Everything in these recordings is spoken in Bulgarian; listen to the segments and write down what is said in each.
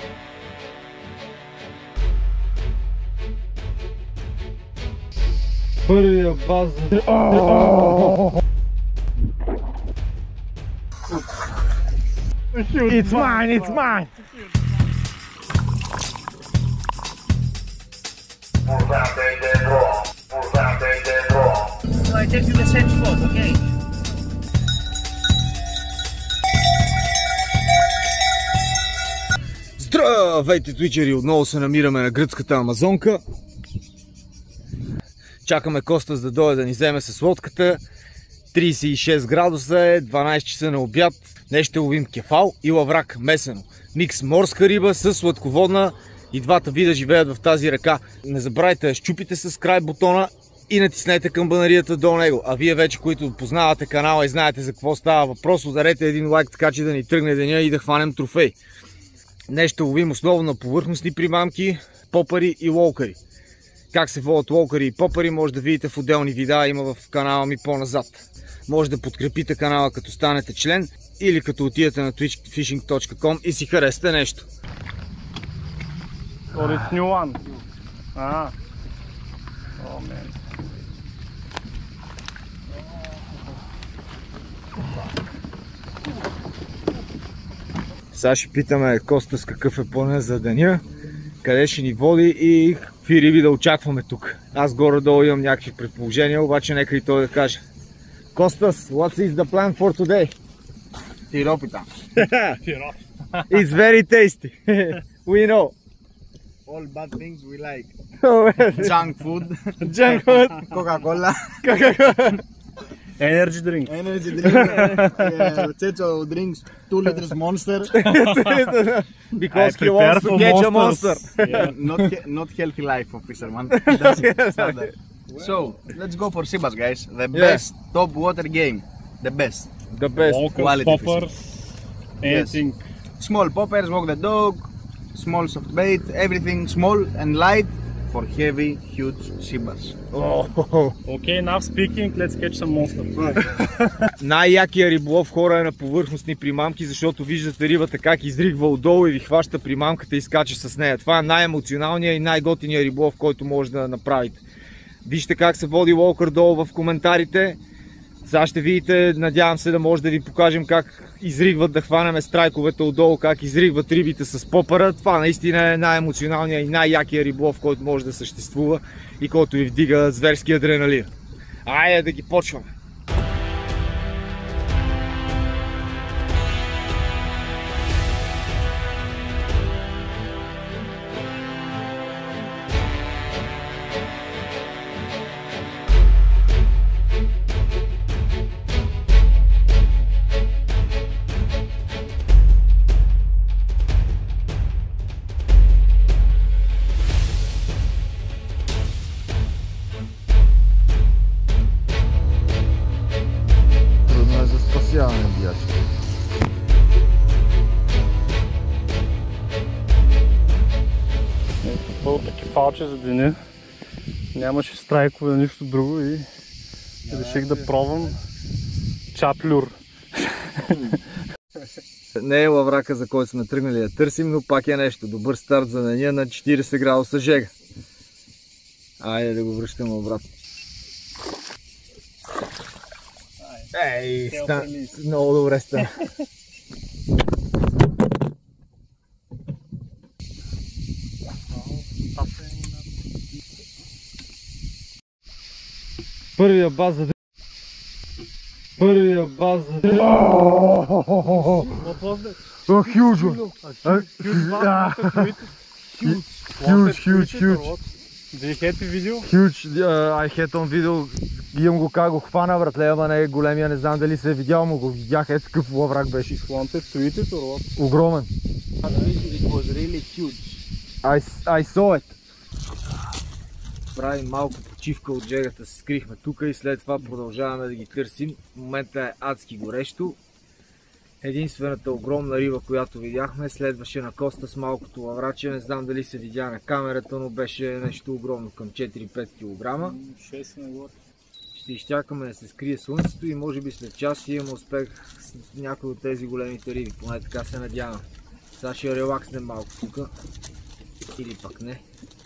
Първия баз. It's mine, it's mine! So I take you the same spot, okay? Здравейте, твичери! Отново се намираме на гръцката Амазонка. Чакаме Костас да дойде да ни вземе с лодката. 36 градуса е, 12 часа на обяд. Днес ще ловим кефал и лаврак месено. Микс морска риба с сладководна. И двата вида живеят в тази река. Не забравяйте да щупите subscribe бутона и натиснете камбанарията до него. А вие вече, които познавате канала и знаете за какво става въпрос, ударете един лайк, така че да ни тръгне деня и да хванем трофей. Днес ще ловим основно на повърхностни примамки, попари и лоукари. Как се водят лоукари и попари може да видите в отделни видеа, има в канала ми по-назад. Може да подкрепите канала като станете член или като отидете на twitchfishing.com и си харесате нещо. Or it's new one? Ah. Oh man. Сега ще питаме Костас какъв е плана за деня, къде ще ни води и какви риби да очакваме тук. Аз горе-долу имам някакви предположения, обаче нека и той да каже. Костас, what is the plan for today? Тиропита. It's very tasty. We know. All bad things we like. Junk food. Junk food. Coca-Cola. Energy drink. Energy drink. Ceco drinks 2 liters Monster. Because he wants to catch a monster. Not healthy life for fisherman. So, let's go for Sibas, guys. The best top water game. The best. The best. Locals, poppers, anything. Small poppers, walk the dog, small soft bait, everything small and light for heavy, huge Sibas. Okay, enough speaking, let's catch some monster. Най-якия риболов, хора, е на повърхностни примамки, защото виждате рибата как изригва отдолу и ви хваща примамката и скача с нея. Това е най-емоционалният и най-готиният риболов, който може да направите. Вижте как се води лоукър долу в коментарите. Сега ще видите, надявам се да може да ви покажем как изригват, да хванеме страйковете отдолу, как изригват рибите с попъра. Това наистина е най-емоционалният и най-якия риболов, който може да съществува и който ви вдига зверски адреналин. Айде да ги почваме! Пълта кефалче за деня. Нямаше страйкове, нищо друго и реших да пробвам чаплюр. Не е лаврака, за който сме тръгнали да търсим, но пак е нещо. Добър старт за деня на 40 градуса жега. Айде да го връщаме обратно. Ей, много добре стана. Първия баз за... Първия баз за... Huge one! Huge! Do you have the video? Huge, I had on video. Имам го как го хвана, братле, ама не е големия, не знам дали се е видял, но го видях, е такъв лаврак беше. Wanted to eat it or what? Огромен. It was really huge. I saw it. Правим малко почивка от жегата, се скрихме тук и след това продължаваме да ги търсим. В момента е адски горещо. Единствената огромна риба, която видяхме, следваше на Костас малкото лавраче. Не знам дали се видя на камерата, но беше нещо огромно, към 4-5 кг. 6 нагоре. Ще изчакаме да се скрие слънцето и може би след час ще имаме успех с някои от тези големите риби. Поне така се надявам. Сега ще релакснем малко тук. Или пък не.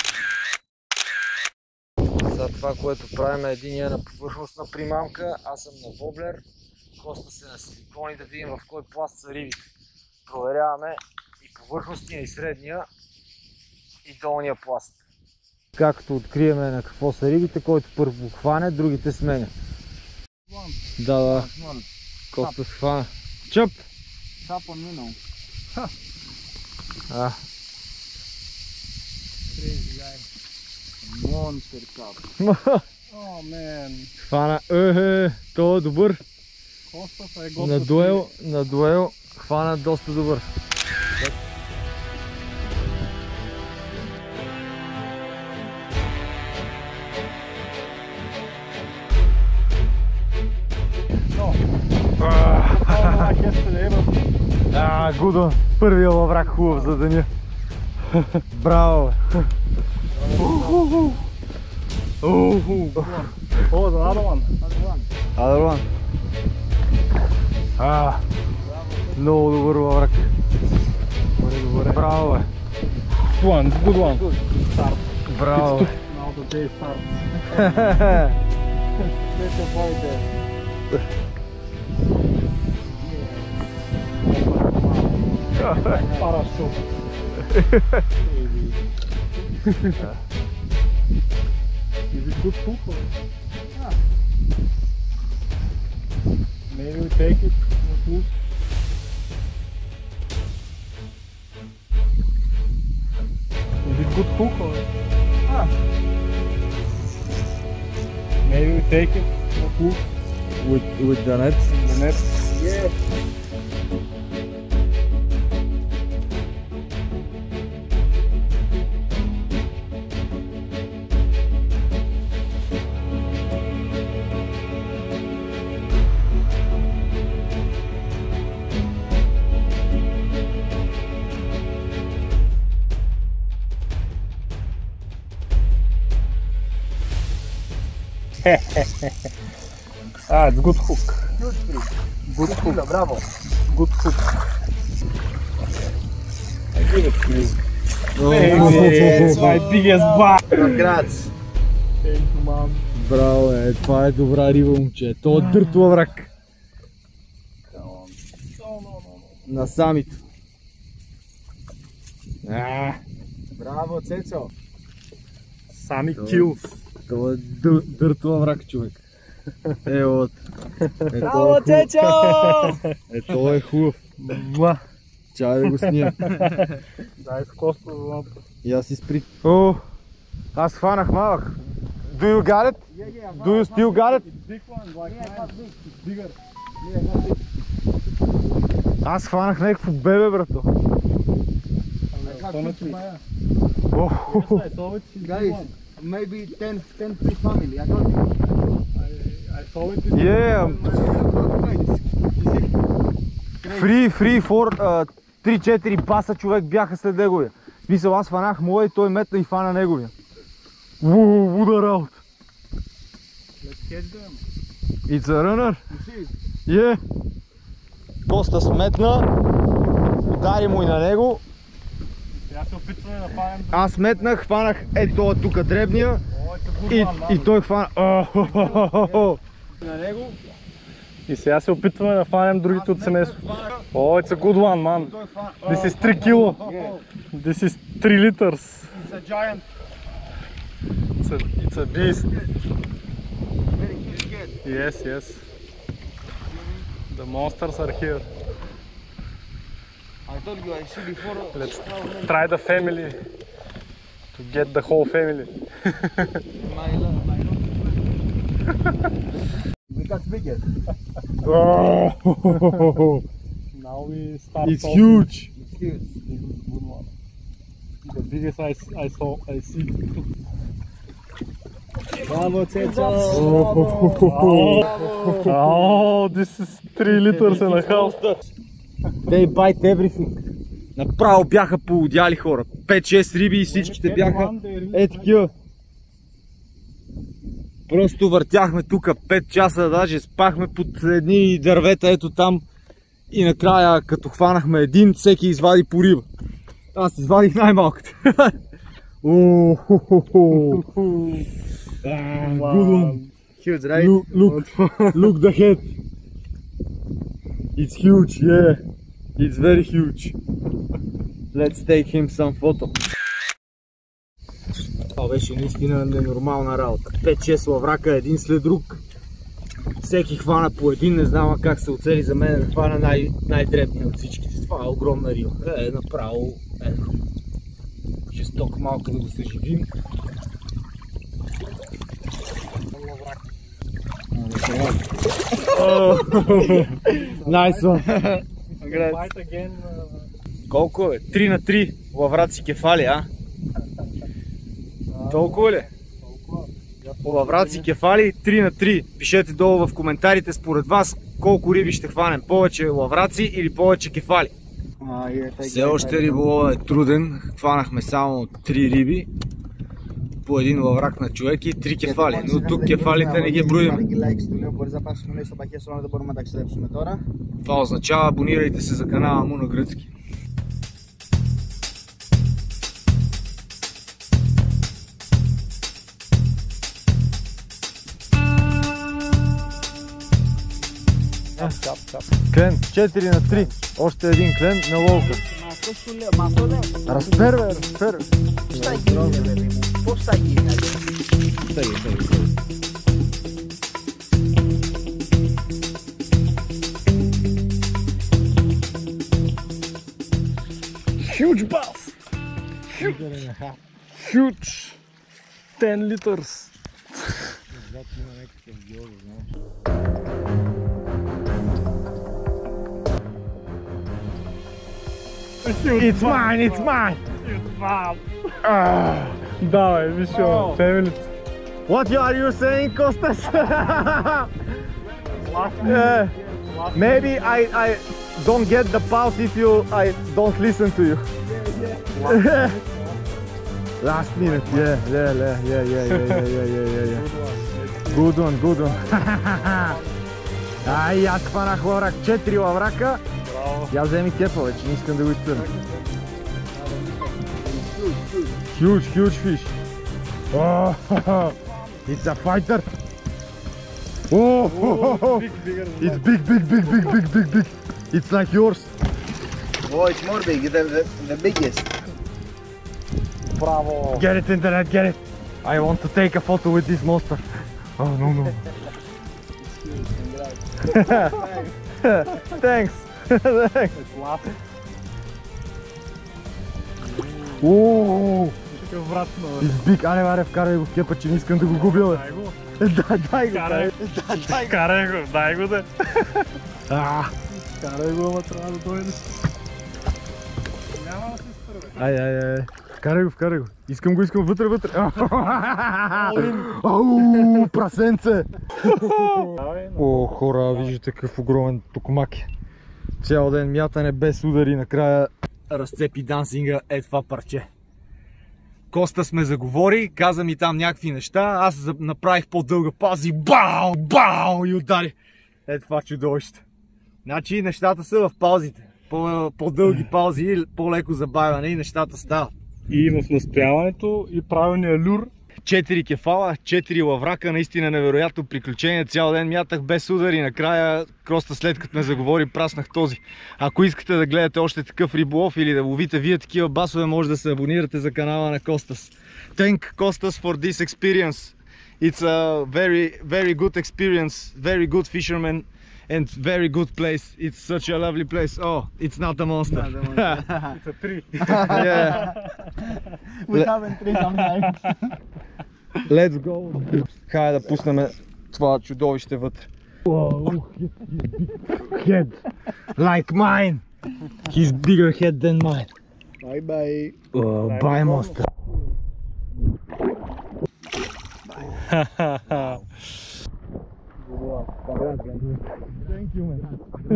За това, което правим е единия на повърхностна примамка, аз съм на воблер, Коста се на силикони, да видим в кой пласт са рибите. Проверяваме и повърхностния, и средния, и долния пласт. Както откриеме на какво са рибите, който първо хване, другите сменя. Да. Коста се хвана. Чъп! Chop on minnow. Crazy guy. Monster cup. Oh man. Хвана. Той е добър. Костов е готов. На дуел хвана доста добър. Гудо, първия лаврак хубав за деня. Браво! Oh, the other one. Other one. Много добър лаврак. Браво бе. Good one. Браво. Now the day starts. Let's avoid that. Parachute. Is it good hook or? Maybe we take it. Loose. Is it good hook or? Maybe we take it. Loose. With the net. The net. Yeah. It's good hook. Good hook. Bravo. Good hook. I give it to you. It's my biggest bar. Congrats. Thank you, mom. Браво това е добра риба, момче. То е дърт лаврак. На самито. Браво, Цецо. Sami kills. Това е дърт лаврак, човек. От. Браво, Цецо! Ето е хубав. Чай да го сния. Дай с Коста за едното. И аз изпри. Аз хванах малък. Do you got it? Do you still got it? Big one, like mine. Bigger. Аз хванах някакво бебе, брато. Guys, maybe 10 fish family. I told you. I saw it. Yeah. Free for 3-4 баса човек бяха след неговия. Мисъл, аз фанах моя и той метна и фана неговия. Удара аут. Let's catch them. It's a runner? Yeah. Коста сметна, удари му и на него. Сега се опитваме да фанем. Аз метнах, хванах ето тук дребния и той хвана на него. И сега се опитваме да фанем другите от семейството. Oh, it's a good one, man. This is 3 kilo. This is 3 liters. It's a giant. It's a beast. Very good. Yes, yes. The monsters are here. I told you I see before. Let's try the family. To get the whole family. My we got biggest. Now we start. It's huge. It's huge. Good one. The biggest I see. Bravo, Ceco. Oh, this is 3 liters and a half. They bite everything. Направо бяха поудяли хора. 5-6 риби и всичките бяха такива. Просто въртяхме тук 5 часа, даже спахме под едни дървета, ето там. И накрая, като хванахме един, всеки извади по риба. Аз извадих най-малката. Good one. Huge, right? Look the head. It's huge, yeah. It's very huge. Let's take him some photo. Това беше наистина ненормална работа. 5-6 лаврака, един след друг. Всеки хвана по един, не знам как се оцели за мен да хвана най-дребния от всичките. Това е огромна риба. Направо жестоко малко да го съживим. Nice one. Колко е? 3 на 3 лавраци кефали, а? Толкова ли? Лавраци кефали 3 на 3. Пишете долу в коментарите според вас колко риби ще хванем. Повече лавраци или повече кефали. Все още риболова е труден. Хванахме само 3 риби. По един лаврак на човек и 3 кефали. Но тук кефалите не ги броим. Това означава абонирайте се за канала му на гръцки. Клен, 4 на 3. Още един клен на ловка. Разпер, бе, разпер. Πώς θα γίνει? Huge bass. Huge. 10 liters. It's mine, it's mine. Давай, вишо, фемилит. What are you saying, Kostas? Maybe I don't get the pulse if I don't listen to you. Last minute, yeah. Good one. Ай, аз хванах лаврак, 4 лаврака. Я вземи кефа вече, не искам да го изтърна. Huge fish. Oh, it's a fighter. Oh, it's big. It's like yours. Oh, it's more big, the biggest. Bravo. Get it, internet, get it. I want to take a photo with this monster. Oh, no. Thanks. Ооо! It's big, аре, вкарай го в кепа, че не искам да го губя, бе. Дай го. Дай го, да. Карай го, ама трябва да дойде. Няма да се стърве. Ай. Вкарай го. Искам го вътре. Ау, прасенце! О, хора, виждате какъв огромен токмак е. Цял ден мятане без удари, накрая разцепи дансинга това парче. Коста сме заговори, каза ми там някакви неща, аз направих по-дълга пауза и бау и удари. Това чудовище. Значи нещата са в паузите. По-дълги паузи, по-леко забавяне и нещата стават. И в настояването и правилния люр. 4 кефала, 4 лаврака, наистина невероятно приключение. Цял ден мятах без удари, накрая Коста след като ме заговори праснах този. Ако искате да гледате още такъв риболов или да ловите вие такива басове, може да се абонирате за канала на Костас. Thank Kostas for this experience. It's a very good experience, very good fisherman and very good place. It's such a lovely place. Oh, it's not a monster. It's a tree. Yeah. We haven't tried sometimes. Let's go. Хайде да пуснем това чудовище вътре. Head. Like mine. He's bigger head than mine. Bye. Bye, monster. Thank you, man.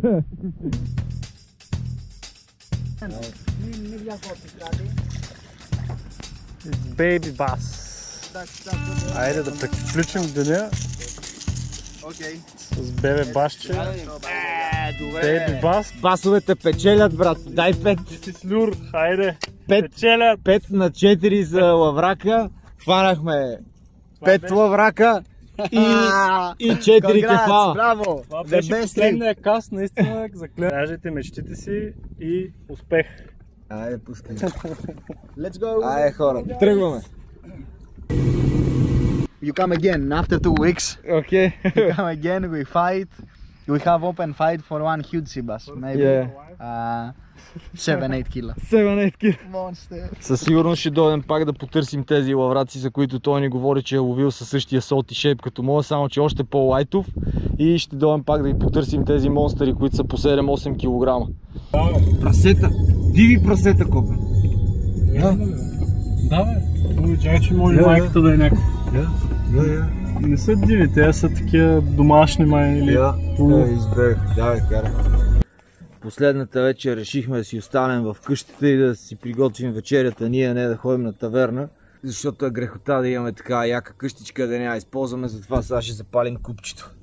It's baby bass. Айде да приключим деня. Окей. С бебе басче. Бейби бас. Басовете печелят, брат. Дай 5. Ти си слюр, хайде. 5 на 4 за лаврака. Хванахме 5 лаврака и 4 кефала. Браво! Това беше последния каст, наистина заклежете мечтите си и успех. Айде, пускай. Let's go! Айде, хора, тръгваме. You come again after 2 weeks. Окей. You come again, we fight. We have open fight for one huge sea bass. Maybe 7-8 kilo. 7-8 кг. Monster. Със сигурност ще дойдем пак да потърсим тези лавраци, за които той ни говори, че е ловил със същия солт и шейп като моя, само че още по-лайтов. И ще дойдем пак да ги потърсим тези монстъри, които са по 7-8 кг. Прасета! Диви прасета, копе! Да, бе. Чакай, че може майката да е някаква. Не са диви, те са такива домашни май или... Избех, давай, карай. Последната вечер решихме да си останем в къщата и да си приготвим вечерята, ние не да ходим на таверна, защото е грехота да имаме така яка къщичка да не я използваме, затова сега ще запалим купчето.